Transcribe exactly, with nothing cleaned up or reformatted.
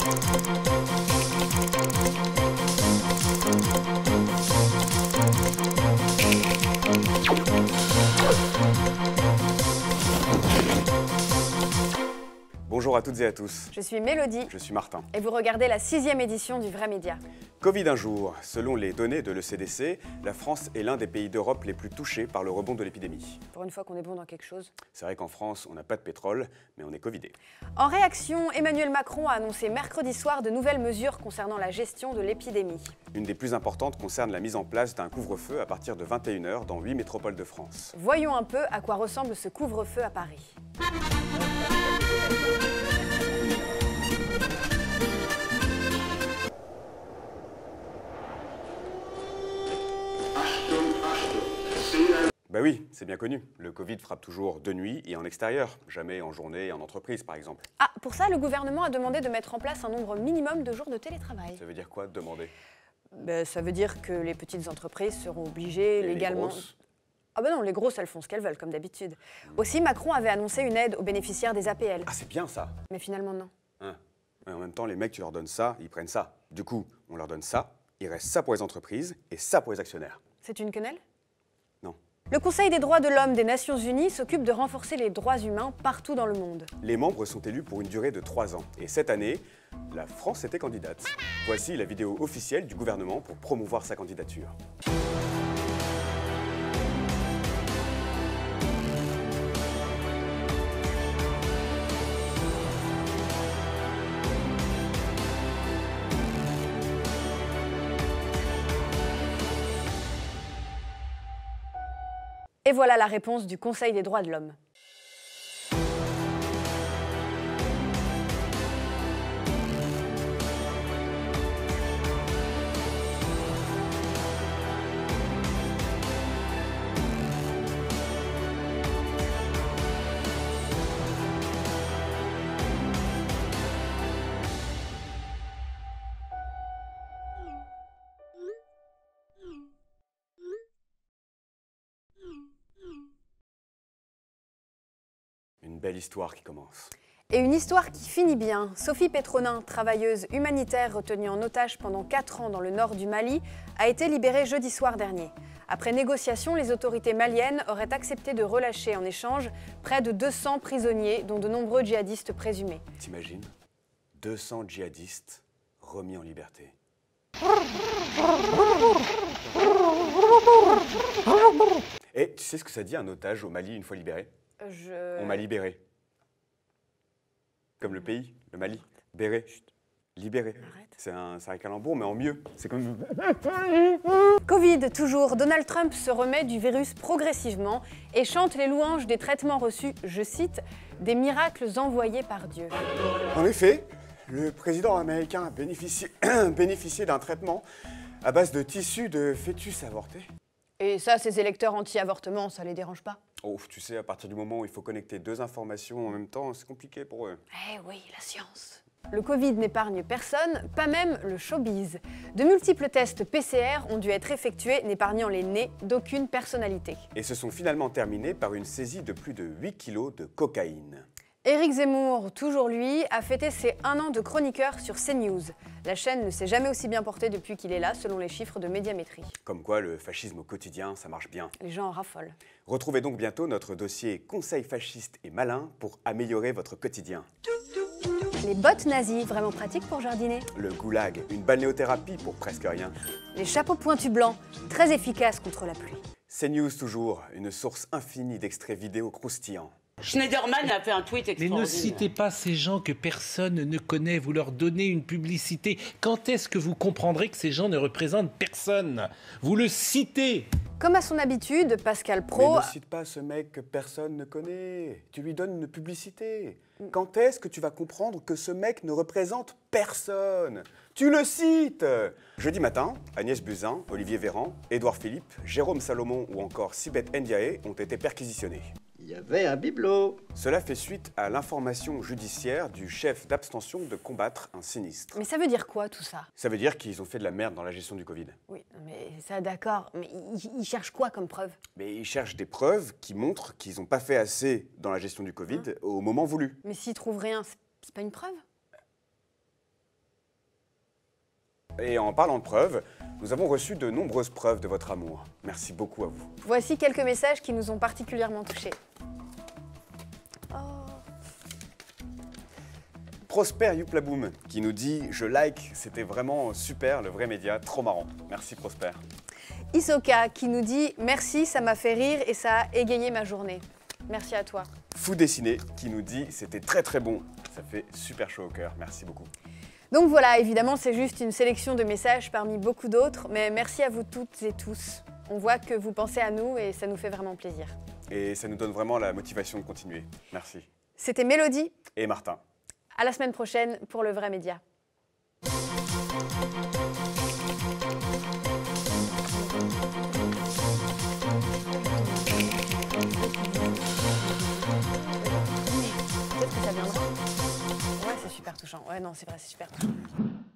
Bonjour à toutes et à tous. Je suis Mélodie. Je suis Martin. Et vous regardez la sixième édition du Vrai Média. Covid un jour. Selon les données de l'E C D C, la France est l'un des pays d'Europe les plus touchés par le rebond de l'épidémie. Pour une fois qu'on est bon dans quelque chose. C'est vrai qu'en France, on n'a pas de pétrole, mais on est covidé. En réaction, Emmanuel Macron a annoncé mercredi soir de nouvelles mesures concernant la gestion de l'épidémie. Une des plus importantes concerne la mise en place d'un couvre-feu à partir de vingt et une heures dans huit métropoles de France. Voyons un peu à quoi ressemble ce couvre-feu à Paris. Bah oui, c'est bien connu. Le Covid frappe toujours de nuit et en extérieur, jamais en journée et en entreprise par exemple. Ah, pour ça, le gouvernement a demandé de mettre en place un nombre minimum de jours de télétravail. Ça veut dire quoi, demander? Ben, ça veut dire que les petites entreprises seront obligées et légalement... Les grosses? Ah ben non, les grosses, elles font ce qu'elles veulent, comme d'habitude. Mmh. Aussi, Macron avait annoncé une aide aux bénéficiaires des A P L. Ah, c'est bien ça. Mais finalement, non. Hein. Et en même temps, les mecs, tu leur donnes ça, ils prennent ça. Du coup, on leur donne ça, il reste ça pour les entreprises et ça pour les actionnaires. C'est une quenelle? Non. Le Conseil des droits de l'homme des Nations Unies s'occupe de renforcer les droits humains partout dans le monde. Les membres sont élus pour une durée de trois ans. Et cette année, la France était candidate. Voici la vidéo officielle du gouvernement pour promouvoir sa candidature. Et voilà la réponse du Conseil des droits de l'homme. Une belle histoire qui commence. Et une histoire qui finit bien. Sophie Petronin, travailleuse humanitaire retenue en otage pendant quatre ans dans le nord du Mali, a été libérée jeudi soir dernier. Après négociation, les autorités maliennes auraient accepté de relâcher en échange près de deux cents prisonniers, dont de nombreux djihadistes présumés. T'imagines? deux cents djihadistes remis en liberté. Et tu sais ce que ça dit un otage au Mali une fois libéré? Je... On m'a libéré. Comme le pays, le Mali. Béré. Libéré. C'est un, un calembour, mais en mieux. C'est comme... Covid, toujours. Donald Trump se remet du virus progressivement et chante les louanges des traitements reçus, je cite, des miracles envoyés par Dieu. En effet, le président américain a bénéficié, bénéficié d'un traitement à base de tissus de fœtus avortés. Et ça, ces électeurs anti-avortement, ça les dérange pas? Oh, tu sais, à partir du moment où il faut connecter deux informations en même temps, c'est compliqué pour eux. Eh oui, la science. Le Covid n'épargne personne, pas même le showbiz. De multiples tests P C R ont dû être effectués, n'épargnant les nez d'aucune personnalité. Et se sont finalement terminés par une saisie de plus de huit kilos de cocaïne. Éric Zemmour, toujours lui, a fêté ses un an de chroniqueur sur CNews. La chaîne ne s'est jamais aussi bien portée depuis qu'il est là, selon les chiffres de Médiamétrie. Comme quoi, le fascisme au quotidien, ça marche bien. Les gens en raffolent. Retrouvez donc bientôt notre dossier Conseil fasciste et malin pour améliorer votre quotidien. Les bottes nazies, vraiment pratiques pour jardiner. Le goulag, une balnéothérapie pour presque rien. Les chapeaux pointus blancs, très efficaces contre la pluie. CNews toujours, une source infinie d'extraits vidéo croustillants. Schneiderman a fait un tweet extraordinaire. Mais ne citez pas ces gens que personne ne connaît, vous leur donnez une publicité. Quand est-ce que vous comprendrez que ces gens ne représentent personne? Vous le citez. Comme à son habitude, Pascal Praud... Mais ne cite pas ce mec que personne ne connaît. Tu lui donnes une publicité. Quand est-ce que tu vas comprendre que ce mec ne représente personne? Tu le cites. Jeudi matin, Agnès Buzyn, Olivier Véran, Édouard Philippe, Jérôme Salomon ou encore Sibeth Ndiaye ont été perquisitionnés. Il y avait un bibelot. Cela fait suite à l'information judiciaire du chef d'abstention de combattre un sinistre. Mais ça veut dire quoi tout ça? Ça veut dire qu'ils ont fait de la merde dans la gestion du Covid. Oui, mais ça d'accord, mais ils, ils cherchent quoi comme preuve? Mais ils cherchent des preuves qui montrent qu'ils n'ont pas fait assez dans la gestion du Covid hein? au moment voulu. Mais s'ils trouvent rien, c'est pas une preuve? Et en parlant de preuves, nous avons reçu de nombreuses preuves de votre amour. Merci beaucoup à vous. Voici quelques messages qui nous ont particulièrement touchés. Oh. Prosper Youplaboum qui nous dit « Je like, c'était vraiment super, le vrai média, trop marrant. » Merci Prosper. Isoka qui nous dit « Merci, ça m'a fait rire et ça a égayé ma journée. » Merci à toi. Fou Dessiné qui nous dit « C'était très très bon, ça fait super chaud au cœur. » Merci beaucoup. Donc voilà, évidemment, c'est juste une sélection de messages parmi beaucoup d'autres, mais merci à vous toutes et tous. On voit que vous pensez à nous et ça nous fait vraiment plaisir. Et ça nous donne vraiment la motivation de continuer. Merci. C'était Mélodie. Et Martin. À la semaine prochaine pour le vrai média. Peut-être que ça viendra. Ouais, c'est super touchant. Ouais, non, c'est vrai, c'est super touchant.